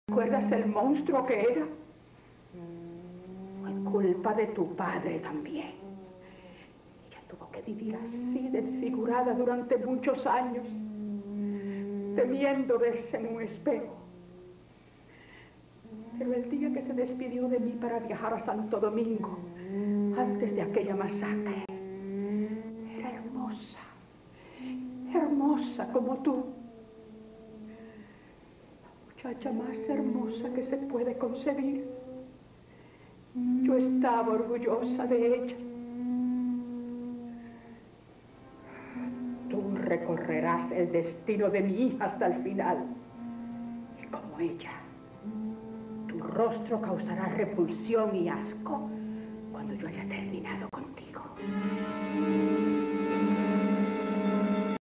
¿Recuerdas el monstruo que era? Fue culpa de tu padre también. Ella tuvo que vivir así, desfigurada durante muchos años, temiendo verse en un espejo. Pero el día que se despidió de mí para viajar a Santo Domingo, antes de aquella masacre, era hermosa, hermosa como tú. La muchacha más hermosa que se puede concebir. Yo estaba orgullosa de ella. Tú recorrerás el destino de mi hija hasta el final. Y como ella, tu rostro causará repulsión y asco cuando yo haya terminado contigo.